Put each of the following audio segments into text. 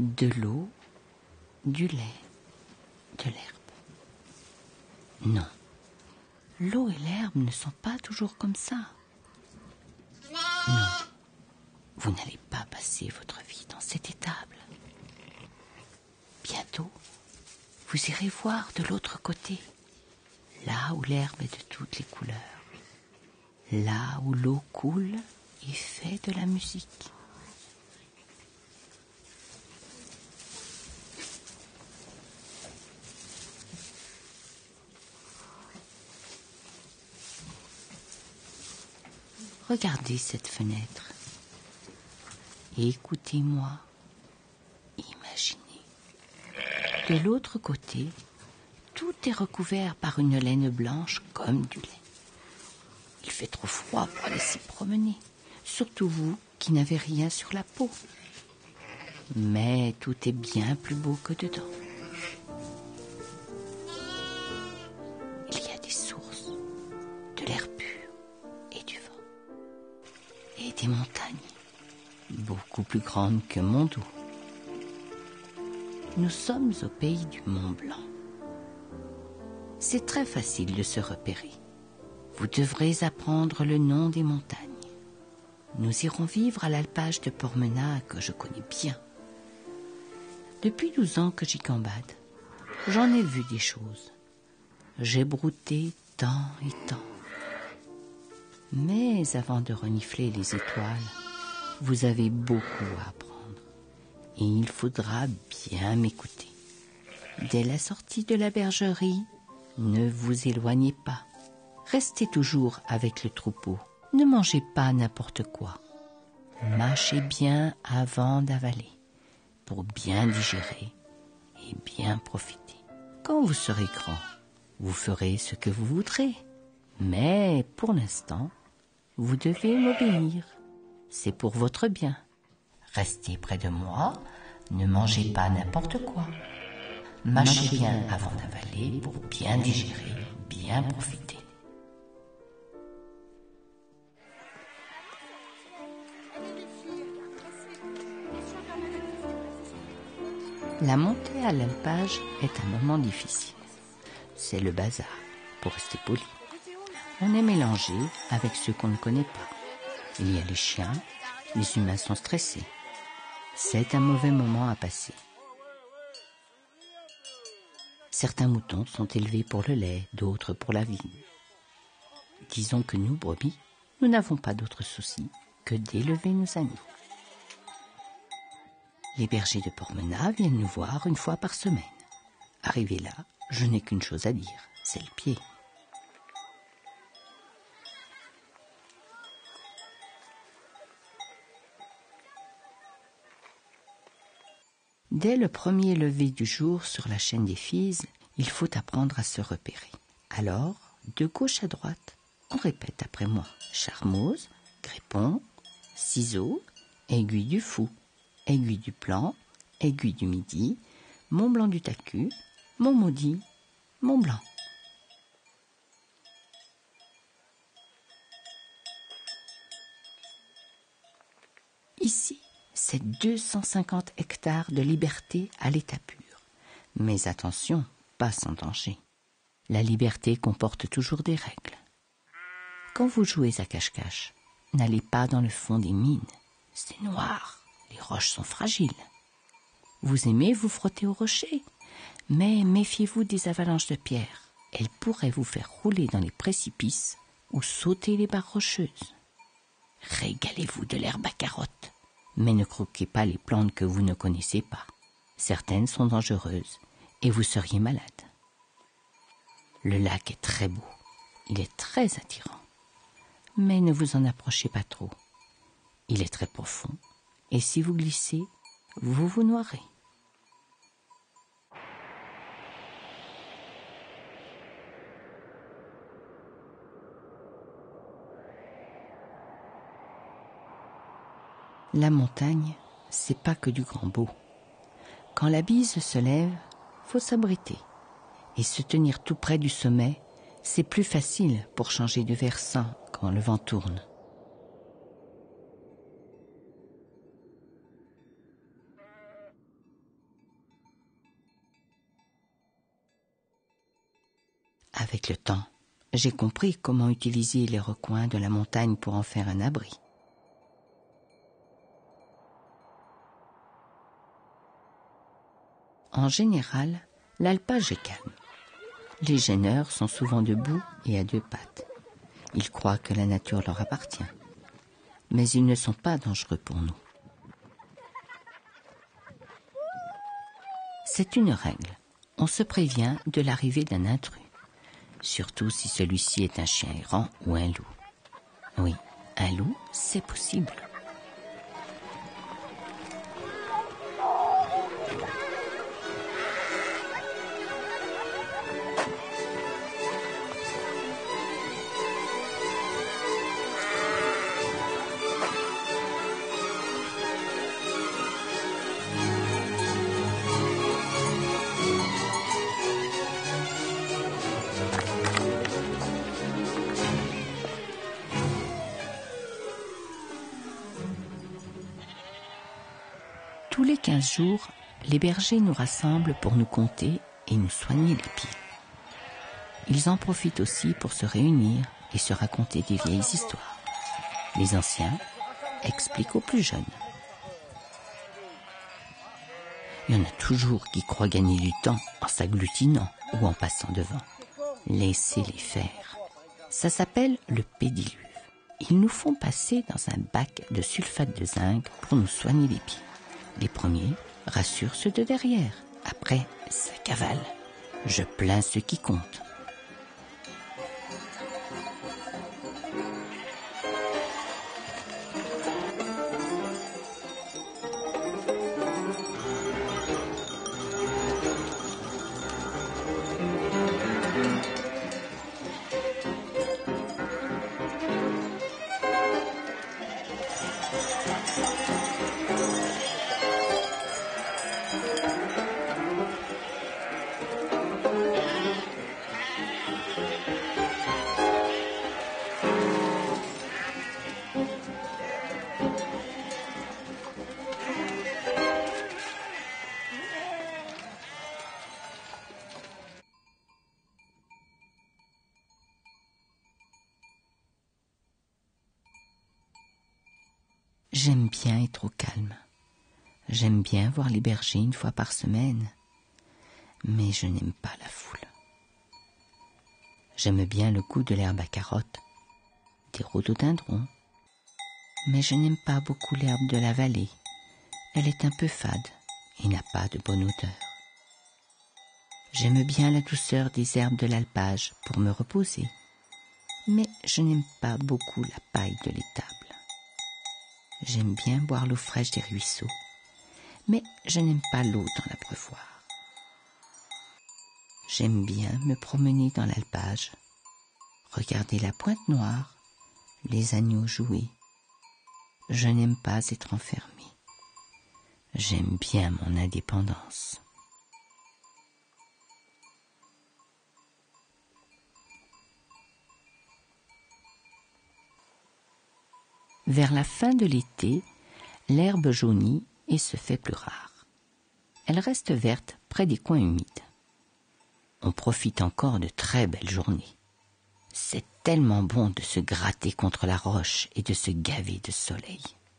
de l'eau, du lait, de l'herbe. Non, l'eau et l'herbe ne sont pas toujours comme ça. Non, vous n'allez pas passer votre vie dans cette étable. Bientôt, vous irez voir de l'autre côté, là où l'herbe est de toutes les couleurs, là où l'eau coule et fait de la musique. Regardez cette fenêtre et écoutez-moi. Imaginez. De l'autre côté, tout est recouvert par une laine blanche comme du lait. Il fait trop froid pour aller s'y promener, surtout vous qui n'avez rien sur la peau. Mais tout est bien plus beau que dedans. Il y a des sources, de l'air pur et du vent. Et des montagnes, beaucoup plus grandes que mon dos. Nous sommes au pays du Mont Blanc. C'est très facile de se repérer. Vous devrez apprendre le nom des montagnes. Nous irons vivre à l'alpage de Pormena que je connais bien. Depuis 12 ans que j'y gambade, j'en ai vu des choses. J'ai brouté tant et tant. Mais avant de renifler les étoiles, vous avez beaucoup à apprendre. Et il faudra bien m'écouter. Dès la sortie de la bergerie, ne vous éloignez pas. Restez toujours avec le troupeau. Ne mangez pas n'importe quoi. Mâchez bien avant d'avaler, pour bien digérer et bien profiter. Quand vous serez grand, vous ferez ce que vous voudrez. Mais pour l'instant, vous devez m'obéir. C'est pour votre bien. Restez près de moi, ne mangez pas n'importe quoi. Mâchez bien avant d'avaler pour bien digérer, bien profiter. La montée à l'alpage est un moment difficile. C'est le bazar, pour rester poli. On est mélangé avec ceux qu'on ne connaît pas. Il y a les chiens, les humains sont stressés. C'est un mauvais moment à passer. Certains moutons sont élevés pour le lait, d'autres pour la vigne. Disons que nous, brebis, nous n'avons pas d'autre souci que d'élever nos amis. Les bergers de Pormena viennent nous voir une fois par semaine. Arrivé là, je n'ai qu'une chose à dire, c'est le pied. Dès le premier lever du jour sur la chaîne des Fises, il faut apprendre à se repérer. Alors, de gauche à droite, on répète après moi. Charmoz, Grépon, Ciseaux, Aiguille du Fou, Aiguille du Plan, Aiguille du Midi, Mont Blanc du Tacu, Mont Maudit, Mont Blanc. Ici, c'est 250 hectares de liberté à l'état pur. Mais attention, pas sans danger. La liberté comporte toujours des règles. Quand vous jouez à cache-cache, n'allez pas dans le fond des mines. C'est noir, les roches sont fragiles. Vous aimez vous frotter aux rochers, mais méfiez-vous des avalanches de pierres. Elles pourraient vous faire rouler dans les précipices ou sauter les barres rocheuses. Régalez-vous de l'herbe à carottes. Mais ne croquez pas les plantes que vous ne connaissez pas. Certaines sont dangereuses et vous seriez malade. Le lac est très beau, il est très attirant. Mais ne vous en approchez pas trop. Il est très profond et si vous glissez, vous vous noierez. La montagne, c'est pas que du grand beau. Quand la bise se lève, faut s'abriter. Et se tenir tout près du sommet, c'est plus facile pour changer de versant quand le vent tourne. Avec le temps, j'ai compris comment utiliser les recoins de la montagne pour en faire un abri. En général, l'alpage est calme. Les gêneurs sont souvent debout et à deux pattes. Ils croient que la nature leur appartient. Mais ils ne sont pas dangereux pour nous. C'est une règle. On se prévient de l'arrivée d'un intrus. Surtout si celui-ci est un chien errant ou un loup. Oui, un loup, c'est possible. Tous les 15 jours, les bergers nous rassemblent pour nous compter et nous soigner les pieds. Ils en profitent aussi pour se réunir et se raconter des vieilles histoires. Les anciens expliquent aux plus jeunes. Il y en a toujours qui croient gagner du temps en s'agglutinant ou en passant devant. Laissez-les faire. Ça s'appelle le pédiluve. Ils nous font passer dans un bac de sulfate de zinc pour nous soigner les pieds. Les premiers rassurent ceux de derrière. Après, ça cavale. Je plains ceux qui comptent. J'aime bien être au calme. J'aime bien voir les bergers une fois par semaine. Mais je n'aime pas la foule. J'aime bien le goût de l'herbe à carottes, des rhododendrons. Mais je n'aime pas beaucoup l'herbe de la vallée. Elle est un peu fade et n'a pas de bonne odeur. J'aime bien la douceur des herbes de l'alpage pour me reposer. Mais je n'aime pas beaucoup la paille de l'étable. J'aime bien boire l'eau fraîche des ruisseaux, mais je n'aime pas l'eau dans l'abreuvoir. J'aime bien me promener dans l'alpage, regarder la pointe noire, les agneaux jouer. Je n'aime pas être enfermé. J'aime bien mon indépendance. Vers la fin de l'été, l'herbe jaunit et se fait plus rare. Elle reste verte près des coins humides. On profite encore de très belles journées. C'est tellement bon de se gratter contre la roche et de se gaver de soleil.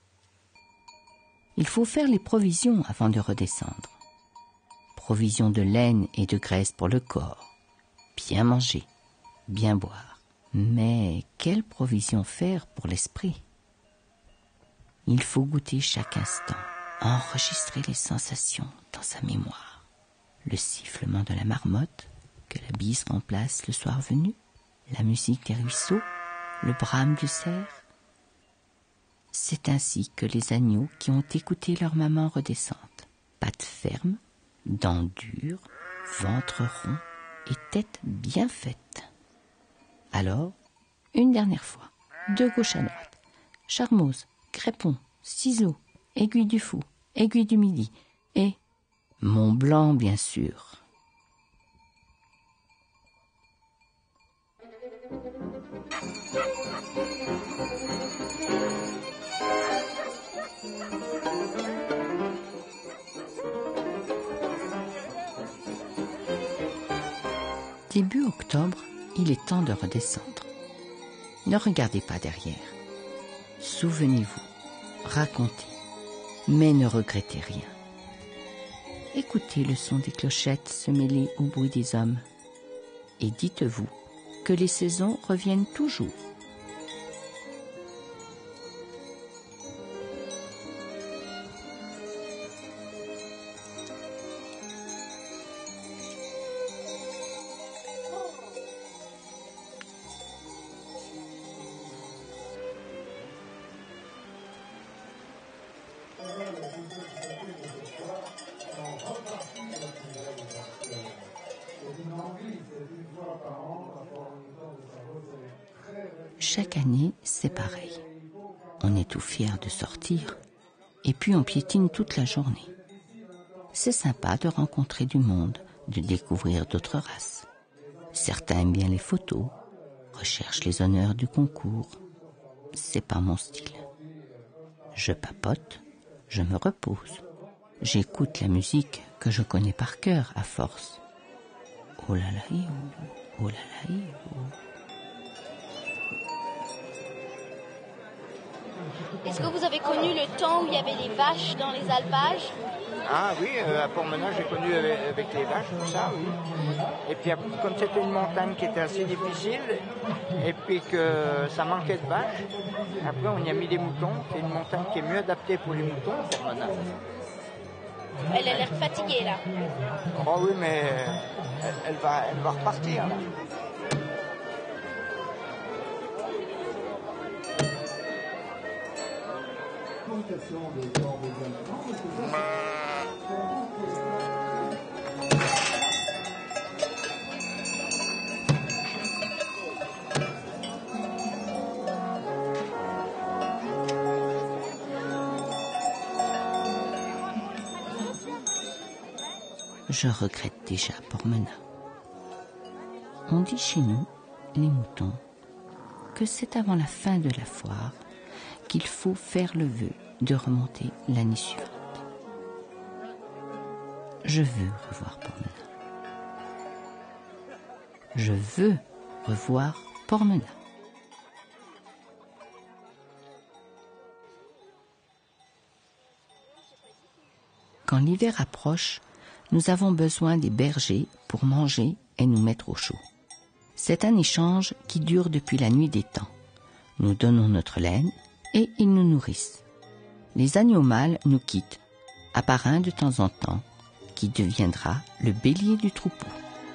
Il faut faire les provisions avant de redescendre. Provisions de laine et de graisse pour le corps. Bien manger, bien boire. Mais quelle provision faire pour l'esprit ? Il faut goûter chaque instant, enregistrer les sensations dans sa mémoire. Le sifflement de la marmotte, que la bise remplace le soir venu, la musique des ruisseaux, le brame du cerf. C'est ainsi que les agneaux qui ont écouté leur maman redescendent. Pattes fermes, dents dures, ventre rond et tête bien faite. Alors, une dernière fois, de gauche à droite, charmeuse, crépon, ciseaux, aiguille du fou, aiguille du midi et Mont Blanc, bien sûr. Début octobre, il est temps de redescendre. Ne regardez pas derrière. Souvenez-vous, racontez, mais ne regrettez rien. Écoutez le son des clochettes se mêler au bruit des hommes. Et dites-vous que les saisons reviennent toujours. Chaque année, c'est pareil. On est tout fier de sortir et puis on piétine toute la journée. C'est sympa de rencontrer du monde, de découvrir d'autres races. Certains aiment bien les photos, recherchent les honneurs du concours. C'est pas mon style. Je papote, je me repose. J'écoute la musique que je connais par cœur à force. Oh là là, oh là là, oh. Est-ce que vous avez connu le temps où il y avait des vaches dans les alpages? Ah oui, à Port-Menat, j'ai connu avec les vaches, tout ça, oui. Et puis comme c'était une montagne qui était assez difficile, et puis que ça manquait de vaches, après on y a mis des moutons. C'est une montagne qui est mieux adaptée pour les moutons, Port-Menat. Elle a l'air fatiguée là. Oh oui, mais elle va repartir là. Je regrette déjà Port-Menat. On dit chez nous, les moutons, que c'est avant la fin de la foire qu'il faut faire le vœu de remonter l'année suivante. Je veux revoir Port-Menat. Je veux revoir Port-Menat. Quand l'hiver approche, nous avons besoin des bergers pour manger et nous mettre au chaud. C'est un échange qui dure depuis la nuit des temps. Nous donnons notre laine et ils nous nourrissent. Les agneaux mâles nous quittent, à part un de temps en temps, qui deviendra le bélier du troupeau.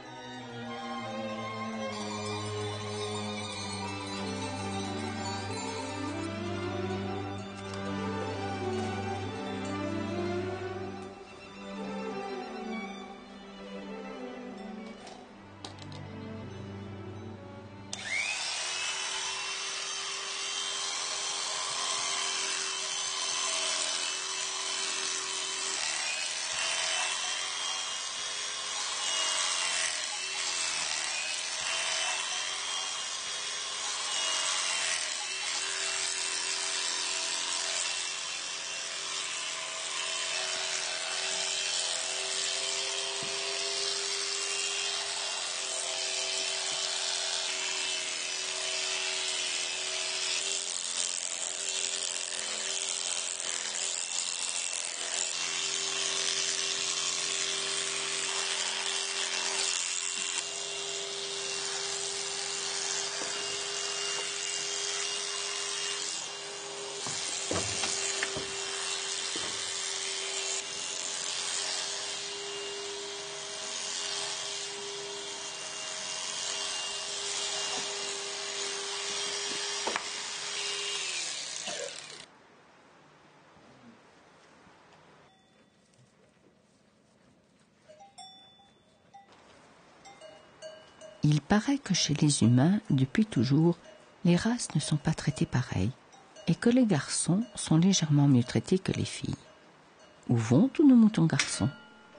Il paraît que chez les humains, depuis toujours, les races ne sont pas traitées pareilles et que les garçons sont légèrement mieux traités que les filles. Où vont tous nos moutons garçons?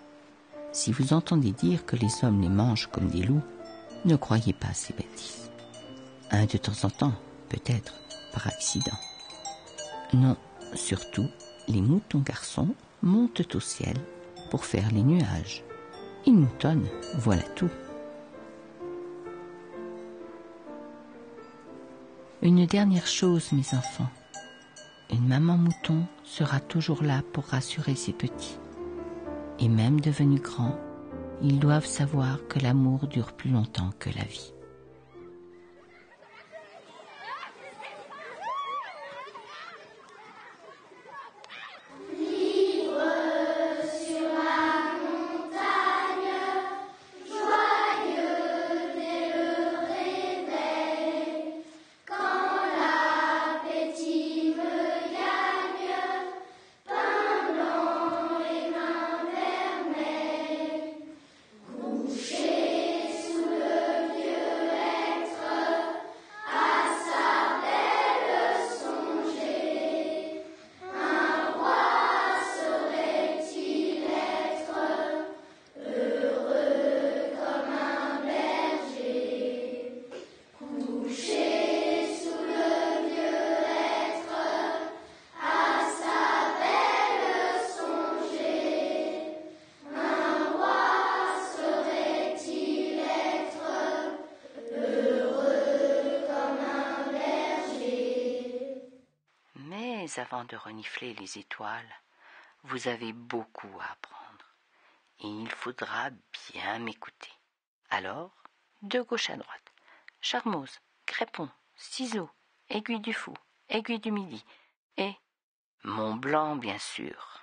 Si vous entendez dire que les hommes les mangent comme des loups, ne croyez pas à ces bêtises. Un de temps en temps, peut-être, par accident. Non, surtout, les moutons garçons montent au ciel pour faire les nuages. Ils moutonnent, voilà tout. Une dernière chose, mes enfants. Une maman mouton sera toujours là pour rassurer ses petits. Et même devenus grands, ils doivent savoir que l'amour dure plus longtemps que la vie. Mais avant de renifler les étoiles, vous avez beaucoup à apprendre. Et il faudra bien m'écouter. Alors, de gauche à droite, Charmeuse, Crépon, Ciseaux, Aiguille du Fou, Aiguille du Midi, et Mont Blanc, bien sûr.